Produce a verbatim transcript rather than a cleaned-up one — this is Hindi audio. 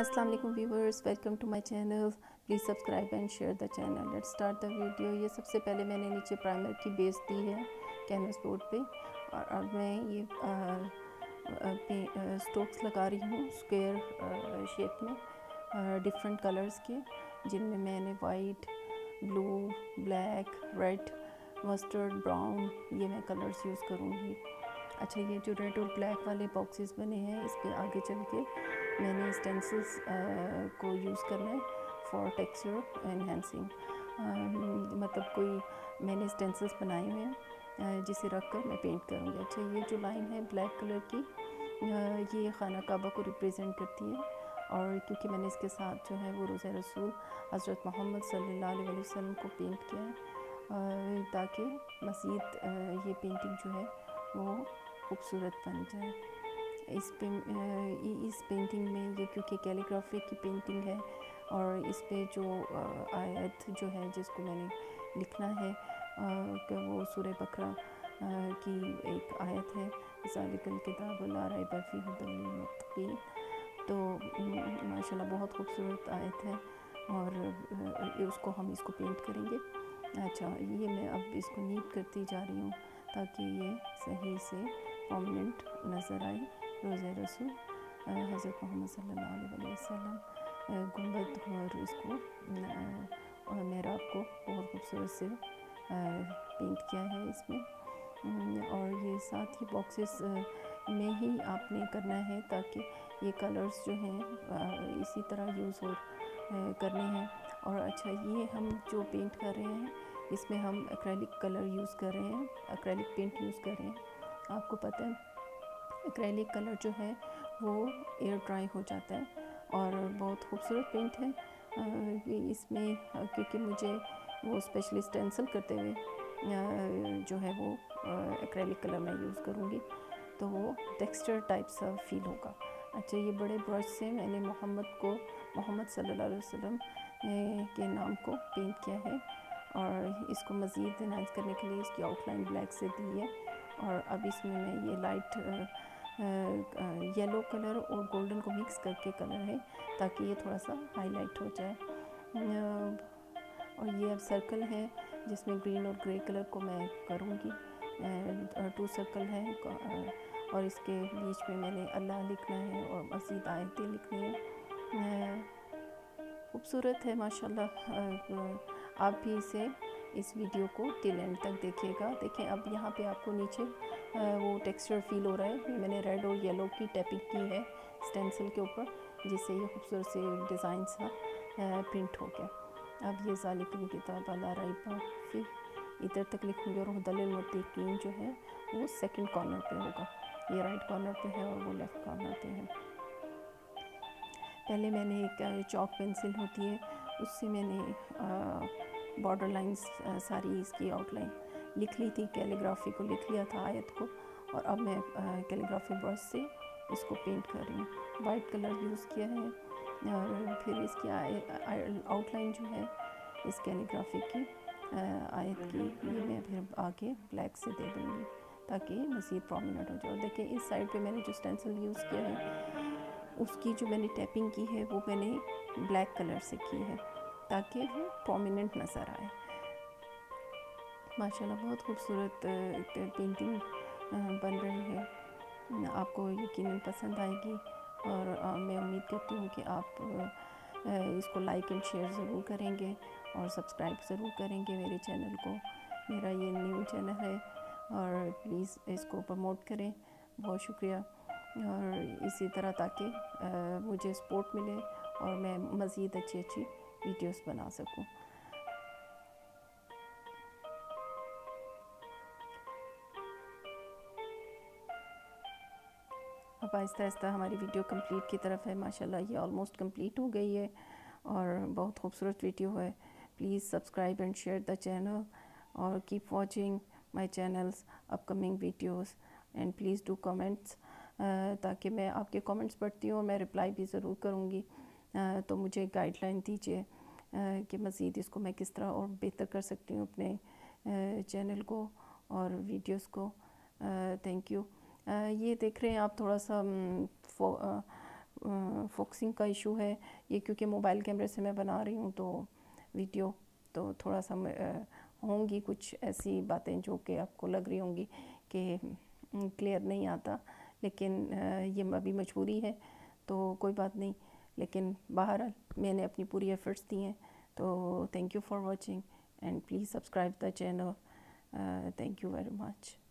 अस्सलाम वालेकुम viewers, welcome to my channel. Please subscribe and share the channel. Let's start the video. ये सबसे पहले मैंने नीचे प्राइमर की बेस दी है कैनवस बोर्ड पे, और अब मैं ये स्ट्रोक्स लगा रही हूँ स्क्वायर शेप में डिफरेंट कलर्स के, जिनमें मैंने white, blue, black, red, mustard, brown, ये मैं कलर्स यूज़ करूँगी। अच्छा, ये जो रेड और ब्लैक वाले बॉक्सेस बने हैं, इसके आगे चल के मैंने स्टेंसिल्स को यूज़ करना है फॉर टेक्सचर एनहेंसिंग। मतलब कोई मैंने स्टेंसिल्स बनाए हुए हैं जिसे रख कर मैं पेंट करूँगी। अच्छा, ये जो लाइन है ब्लैक कलर की, ये खाना काबा को रिप्रेजेंट करती है, और क्योंकि मैंने इसके साथ जो है वो रोज़ा रसूल हज़रत मोहम्मद सल्लल्लाहु अलैहि वसल्लम को पेंट किया है, ताकि मज़ीद ये पेंटिंग जो है वो खूबसूरत बन जाए। इस पे इस पेंटिंग में ये क्योंकि कैलीग्राफी की पेंटिंग है, और इस पे जो आयत जो है जिसको मैंने लिखना है कि वो सूरह बकरा की एक आयत है, ज़ालिकल किताब ला रैब फीह हुदल लिल-मुत्तक़ीन। तो माशाल्लाह बहुत खूबसूरत आयत है, और उसको हम इसको पेंट करेंगे। अच्छा, ये मैं अब इसको नीट करती जा रही हूँ ताकि ये सही से प्रोमिनेंट नज़र आए। रोज़ा रसूल हज़रत मोहम्मद सल्लल्लाहु अलैहि वसल्लम गुंबद और इसको और मेहराब को बहुत खूबसूरत से पेंट किया है इसमें। और ये साथ ही बॉक्सेस में ही आपने करना है ताकि ये कलर्स जो हैं इसी तरह यूज़ हो करने हैं। और अच्छा, ये हम जो पेंट कर रहे हैं इसमें हम एक्रेलिक कलर यूज़ कर रहे हैं, एक्रेलिक पेंट यूज़ कर रहे हैं। आपको पता है एक्रेलिक कलर जो है वो एयर ड्राई हो जाता है, और बहुत खूबसूरत पेंट है इसमें, क्योंकि मुझे वो स्पेशली स्टेंसिल करते हुए जो है वो एक्रेलिक कलर मैं यूज़ करूँगी, तो वो टेक्सचर टाइप सा फील होगा। अच्छा, ये बड़े ब्रश से मैंने मोहम्मद को मोहम्मद सल्लल्लाहु अलैहि वसल्लम के नाम को पेंट किया है, और इसको मज़ीद इनहांस करने के लिए इसकी आउटलाइन ब्लैक से दी है। और अब इसमें मैं ये लाइट येलो कलर और गोल्डन को मिक्स करके कलर है ताकि ये थोड़ा सा हाईलाइट हो जाए। और ये अब सर्कल है जिसमें ग्रीन और ग्रे कलर को मैं करूँगी। टू सर्कल है, और इसके बीच में मैंने अल्लाह लिखना है और मज़ीद आयतें लिखनी है। खूबसूरत है माशाल्लाह। आप भी इसे इस वीडियो को टिल एंड तक देखिएगा। देखें, अब यहाँ पे आपको नीचे वो टेक्सचर फील हो रहा है। मैंने रेड और येलो की टैपिंग की है स्टेंसिल के ऊपर, जिससे ये खूबसूरत से डिज़ाइन सा प्रिंट हो गया। अब ये ज़ालिकल किताब ला रैब फीह इधर तक लिखूँगी, और हुदल लिल-मुत्तक़ीन जो है वो सेकंड कॉर्नर पे होगा। ये राइट कॉर्नर पे है और वो लेफ़्ट कॉर्नर पे है। पहले मैंने एक चॉक पेंसिल होती है, उससे मैंने बॉर्डर लाइंस सारी इसकी आउटलाइन लिख ली थी, कैलीग्राफी को लिख लिया था आयत को, और अब मैं कैलीग्राफी ब्रश से इसको पेंट कर रही हूँ। वाइट कलर यूज़ किया है, और फिर इसकी आउटलाइन जो है इस कैलीग्राफी की आयत की, ये मैं फिर आगे ब्लैक से दे दूँगी ताकि मज़ीद प्रोमिनेंट हो जाए। देखिए, इस साइड पे मैंने जो स्टेंसिल यूज़ किया है उसकी जो मैंने टैपिंग की है वो मैंने ब्लैक कलर से की है ताकि वो प्रोमिनेंट नज़र आए। माशाल्लाह बहुत खूबसूरत पेंटिंग बन रही है, आपको यकीनन पसंद आएगी, और मैं उम्मीद करती हूँ कि आप इसको लाइक एंड शेयर ज़रूर करेंगे और सब्सक्राइब ज़रूर करेंगे मेरे चैनल को। मेरा ये न्यू चैनल है, और प्लीज़ इसको प्रमोट करें। बहुत शुक्रिया, और इसी तरह ताकि मुझे सपोर्ट मिले और मैं मज़ीद अच्छी अच्छी वीडियोस बना सकूं। अब आहिस्ता आहिस्ता हमारी वीडियो कंप्लीट की तरफ है। माशाल्लाह ये ऑलमोस्ट कंप्लीट हो गई है, और बहुत खूबसूरत वीडियो है। Please subscribe and share the channel, और keep watching my channel's upcoming videos, and please do comments, ताकि मैं आपके कमेंट्स पढ़ती हूँ और मैं रिप्लाई भी ज़रूर करूँगी। तो मुझे गाइडलाइन दीजिए कि मज़ीद इसको मैं किस तरह और बेहतर कर सकती हूँ अपने चैनल को और वीडियोस को। Thank you. ये देख रहे हैं आप, थोड़ा सा फोकसिंग का इशू है, ये क्योंकि मोबाइल कैमरे से मैं बना रही हूँ तो वीडियो, तो थोड़ा सा होंगी कुछ ऐसी बातें जो कि आपको लग रही होंगी कि क्लियर नहीं आता, लेकिन ये अभी मजबूरी है तो कोई बात नहीं। लेकिन बहरहाल मैंने अपनी पूरी एफ़र्ट्स दी हैं, तो thank you for watching and please subscribe the channel. Thank you very much.